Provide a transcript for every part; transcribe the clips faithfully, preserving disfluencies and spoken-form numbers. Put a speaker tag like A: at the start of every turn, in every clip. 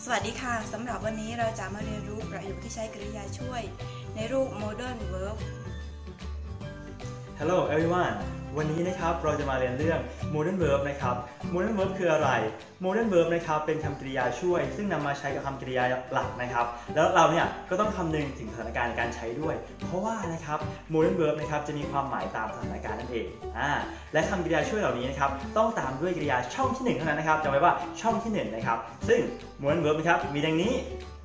A: สวัสดีค่ะสำหรับวันนี้เราจะมาเรียนรู้ประโยคที่ใช้กริยาช่วยในรูป modern verb
B: Hello everyone วันนี้นะครับเราจะมาเรียนเรื่อง modern verb นะครับ modern verb คืออะไร modern verb นะครับเป็นคำกริยาช่วยซึ่งนำมาใช้กับคำกริยาหลักนะครับแล้วเราเนี่ยก็ต้องคำนึงถึงสถานการณ์การใช้ด้วยเพราะว่านะครับ modern verb นะครับจะมีความหมายตามสถานการณ์นั่นเองอ่าและคำกริยาช่วยเหล่านี้นะครับต้องตามด้วยกริยาช่องที่หนึ่งเท่านั้นนะครับจำไว้ว่าช่องที่หนึ่งนะครับซึ่ง modern verb นะครับมีดังนี้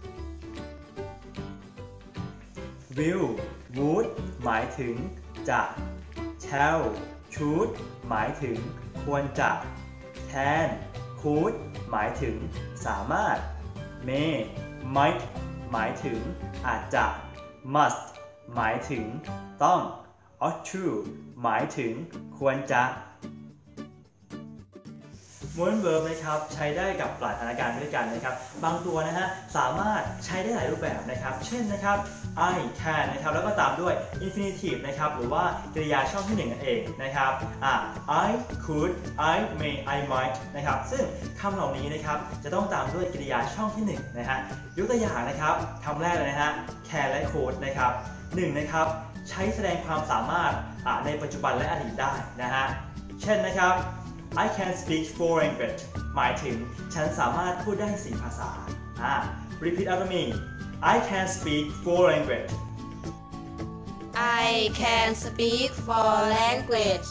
B: will would หมายถึงจะshall should หมายถึงควรจะ can could หมายถึงสามารถ may might หมายถึงอาจจะ must หมายถึงต้อง ought to หมายถึงควรจะ modern verb นะครับใช้ได้กับหลายสถานการณ์ด้วยกันนะครับบางตัวนะฮะสามารถใช้ได้หลายรูปแบบนะครับเช่นนะครับ I can นะครับแล้วก็ตามด้วย infinitive นะครับหรือว่ากริยาช่องที่หนึ่งนั่นเองนะครับอ่า I could I may I might นะครับซึ่งคำเหล่านี้นะครับจะต้องตามด้วยกริยาช่องที่หนึ่งนะฮะยกตัวอย่างนะครับคำแรกเลยนะฮะ can และ could นะครับหนึ่งนะครับใช้แสดงความสามารถในปัจจุบันและอดีตได้นะฮะเช่นนะครับ I can speak four languages หมายถึงฉันสามารถพูดได้สี่ภาษาอ่า repeat after me I can speak four languages
C: I can speak four languages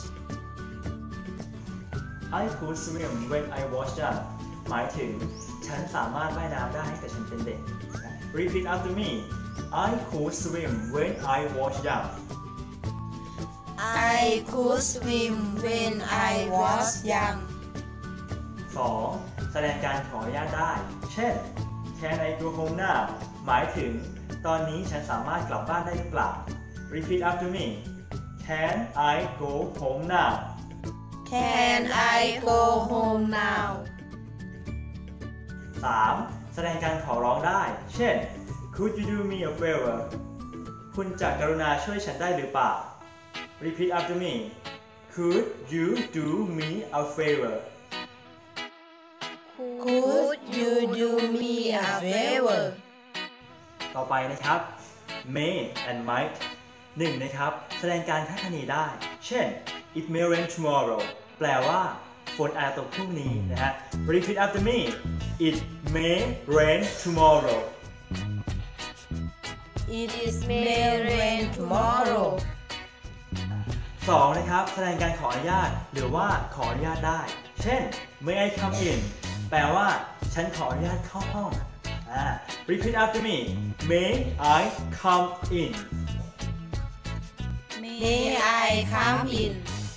B: I could swim when I was young หมายถึงฉันสามารถว่ายน้ำได้แต่ฉันเป็นเด็ก repeat after me I could swim when I was young
C: I could swim when I was young
B: สอง แสดงการขออนุญาตได้เช่น Can I go home now หมายถึงตอนนี้ฉันสามารถกลับบ้านได้หรือเปล่า Repeat after me Can I go home now
C: Can I go home now
B: สาม แสดงการขอร้องได้เช่น Could you do me a favor คุณจะกรุณาช่วยฉันได้หรือเปล่าRepeat after me. Could you do me a favor?
C: Could you do me a favor?
B: ต่อไปนะครับ may and might หนึ่งนะครับ แสดงการคาดคะเนได้ เช่น It may rain tomorrow แปลว่าฝนอาจตกพรุ่งนี้นะฮะ Repeat after me. It may rain tomorrow.
C: It may rain tomorrow.
B: สองนะครับแสดงการขออนุญาตหรือว่าขออนุญาตได้เช่น May I come in แปลว่าฉันขออนุญาตเข้าห้องอ่า Repeat after me May I come in
C: May I come in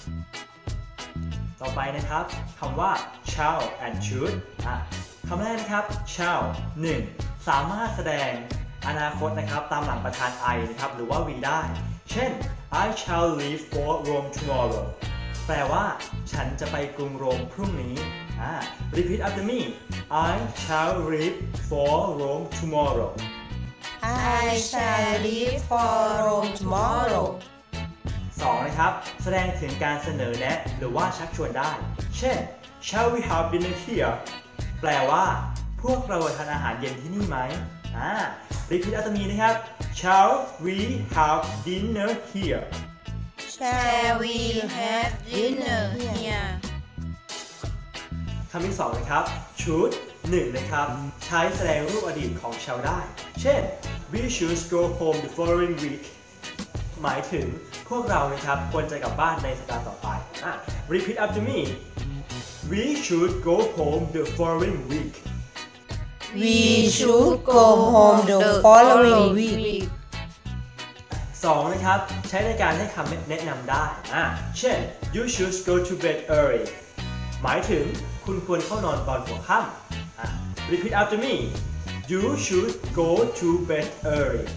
B: ต่อไปนะครับคำว่า shall and should อ่ะคำแรกนะครับ shall หนึ่ง สามารถแสดงอนาคตนะครับตามหลังประธาน I นะครับหรือว่า we ได้เช่นI shall leave for Rome tomorrow แปลว่าฉันจะไปกรุงโรมพรุ่งนี้ Repeat after me I shall leave for Rome tomorrow
C: I shall leave for Rome tomorrow
B: สองนะครับแสดงถึงการเสนอแนะหรือว่าชักชวนได้เช่น Shall we have dinner here แปลว่าพวกเราทานอาหารเย็นที่นี่ไหม Repeat after me นะครับ Shall we have dinner here?
C: Shall we have dinner here?
B: คำที่สองนะครับ should หนึ่งนะครับใช้แสดงรูปอดีตของ shall ได้เช่น We should go home the following week หมายถึงพวกเรานะครับควรจะกลับบ้านในสัปดาห์ต่อไป Repeat after me We should go home the following week
C: We should go home the following week
B: สองนะครับใช้ในการให้คำแนะนำได้อ่ะเช่น You should go to bed early หมายถึงคุณควรเข้านอนตอนหัวค่ำอ่ะ Repeat after me You should go to bed early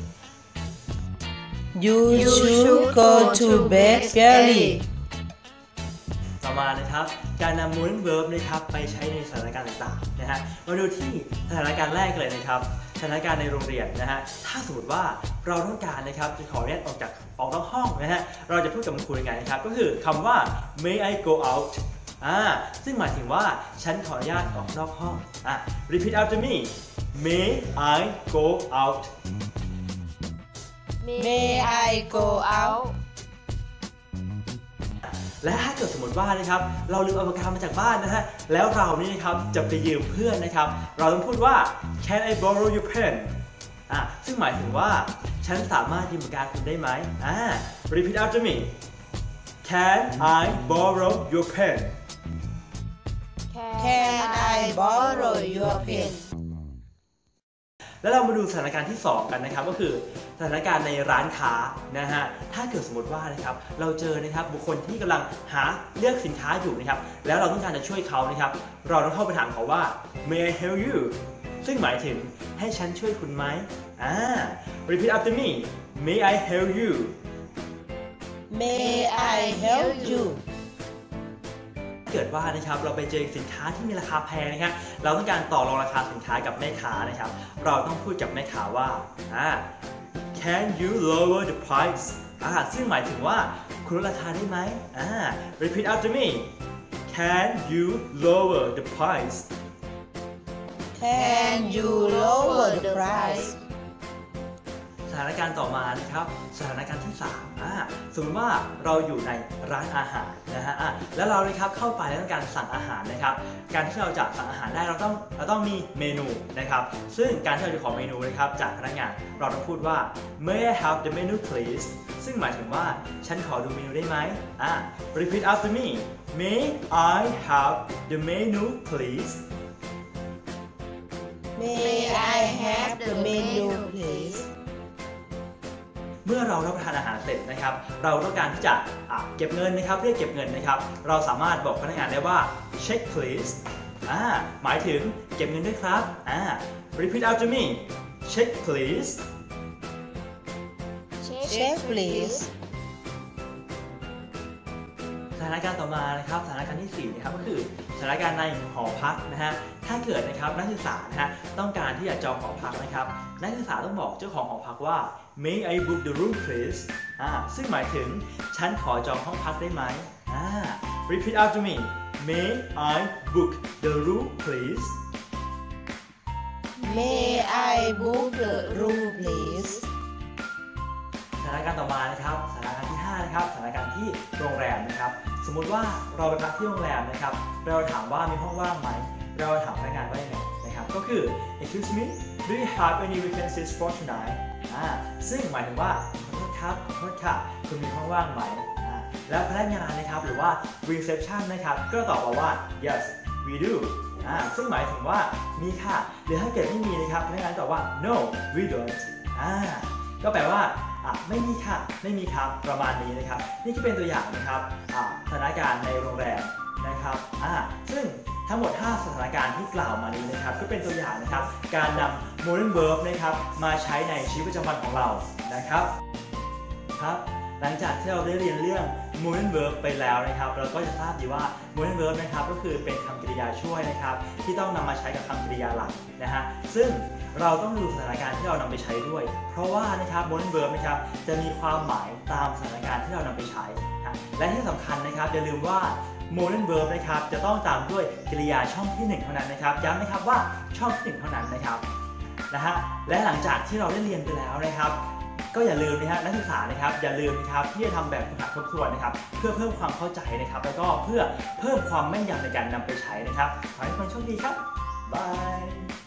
C: You should go to bed early
B: ต่อมานะครับการนำ modern verb นะครับไปใช้ในสถานการณ์ต่างๆนะฮะมาดูที่สถานการณ์แรกเลยนะครับสถานการณ์ในโรงเรียนนะฮะถ้าสมมติว่าเราต้องการนะครับจะขออนุญาตออกจากออกนอกห้องนะฮะเราจะพูดกับคุณครูยังไงนะครับก็คือคำว่า May I go out อ่าซึ่งหมายถึงว่าฉันขออนุญาตออกนอกห้องอ่ะ repeat after me may I go out
C: May I go out
B: และถ้าเกิดสมมติว่านะครับเราลืมเอาปากกามาจากบ้านนะฮะแล้วเรานี่นะครับจะไปยืมเพื่อนนะครับเราต้องพูดว่า Can I borrow your pen อ่ะซึ่งหมายถึงว่าฉันสามารถยืมปากกาคุณได้ไหมอ่า repeat after me Can I borrow your pen
C: Can I borrow your pen
B: แล้วเรามาดูสถานการณ์ที่สองกันนะครับก็คือสถานการณ์ในร้านค้านะฮะถ้าเกิดสมมติว่านะครับเราเจอนะครับบุคคลที่กำลังหาเลือกสินค้าอยู่นะครับแล้วเราต้องการจะช่วยเขานะครับเราต้องเข้าไปถามเขาว่า May I help you ซึ่งหมายถึงให้ฉันช่วยคุณไหมอ่า Repeat after me May I help you
C: May I help you
B: เกิดว่านะครับเราไปเจอสินค้าที่มีราคาแพงนะครับเราต้องการต่อรองราคาสินค้ากับแม่ค้านะครับเราต้องพูดกับแม่ค้าว่าอ่า Can you lower the price อ่าซึ่งหมายถึงว่าคุณลดราคาได้ไหมอ่า Repeat after me Can you lower the price
C: Can you lower the price
B: สถานการณ์ต่อมานะครับสถานการณ์ที่สามอ่าสมมติว่าเราอยู่ในร้านอาหารนะฮะอ่ะแล้วเราเลยครับเข้าไปแล้วต้องการสั่งอาหารนะครับการที่เราจะสั่งอาหารได้เราต้องเราต้องมีเมนูนะครับซึ่งการที่เราจะขอเมนูนะครับจากพนักงานเราต้องพูดว่า May I have the menu please ซึ่งหมายถึงว่าฉันขอดูเมนูได้ไหมอ่า Repeat after me May I have the menu please
C: May I have the menu please
B: เมื่อเรารับประทานอาหารเสร็จนะครับเราต้องการที่จะเก็บเงินนะครับเรียกเก็บเงินนะครับเราสามารถบอกพนักงานได้ว่า check please อ่าหมายถึงเก็บเงินด้วยครับอ่า repeat after me check please
C: Check please
B: สถานการณ์ต่อมานะครับสถานการณ์ที่สี่นะครับก็คือสถานการณ์ในหอพักนะฮะถ้าเกิดนะครับนักศึกษานะฮะต้องการที่จะจองหอพักนะครับนักศึกษาต้องบอกเจ้าของหอพักว่า May I book the room please อ่าซึ่งหมายถึงฉันขอจองห้องพักได้ไหมอ่า Repeat after me May I book the room please
C: May I book the room please
B: สถานการณ์ต่อมานะครับสถานการณ์ที่ห้านะครับสถานการณ์ที่โรงแรมนะครับสมมุติว่าเราไปพักที่โรงแรมนะครับเราถามว่ามีห้องว่างไหมเราถามพนักงานว่ายังไงนะครับก็คือ Excuse me do you have any vacancies for tonight อ่าซึ่งหมายถึงว่าขอโทษครับขอโทษค่ะคุณมีห้องว่างไหมอ่าแล้วพนักงานนะครับหรือว่า reception นะครับก็ตอบมาว่า yes we do อ่าซึ่งหมายถึงว่ามีค่ะหรือถ้าเกิดไม่มีนะครับพนักงานตอบว่า no we don't อ่าก็แปลว่าไม่มีค่ะไม่มีครับประมาณนี้นะครับนี่ก็เป็นตัวอย่างนะครับสถานการณ์ในโรงแรมนะครับซึ่งทั้งหมดห้าสถานการณ์ที่กล่าวมานี้นะครับก็เป็นตัวอย่างนะครับการนำ modern verb นะครับมาใช้ในชีวิตประจำวันของเรานะครับครับหลังจากที่เราได้เรียนเรื่อง modern verb ไปแล้วนะครับเราก็จะทราบดีว่า modern verb นะครับก็คือเป็นคำกริยาช่วยนะครับที่ต้องนำมาใช้กับคำกริยาหลักนะฮะซึ่งเราต้องดูสถานการณ์ที่เรานำไปใช้ด้วยเพราะว่านะครับ modern verb นะครับจะมีความหมายตามสถานการณ์ที่เรานำไปใช้และที่สำคัญนะครับอย่าลืมว่า modern verb นะครับจะต้องตามด้วยกริยาช่องที่หนึ่งเท่านั้นนะครับย้ำนะครับว่าช่องที่หนึ่งเท่านั้นนะครับนะฮะและหลังจากที่เราได้เรียนไปแล้วนะครับก็อย่าลืมนะฮะนักศึกษานะครับอย่าลืมนะครับที่จะทำแบบฝึกหัดทบทวนนะครับเพื่อเพิ่มความเข้าใจนะครับแล้วก็เพื่อเพิ่มความแม่นยำในการนำไปใช้นะครับขอให้ทุกคนโชคดีครับบาย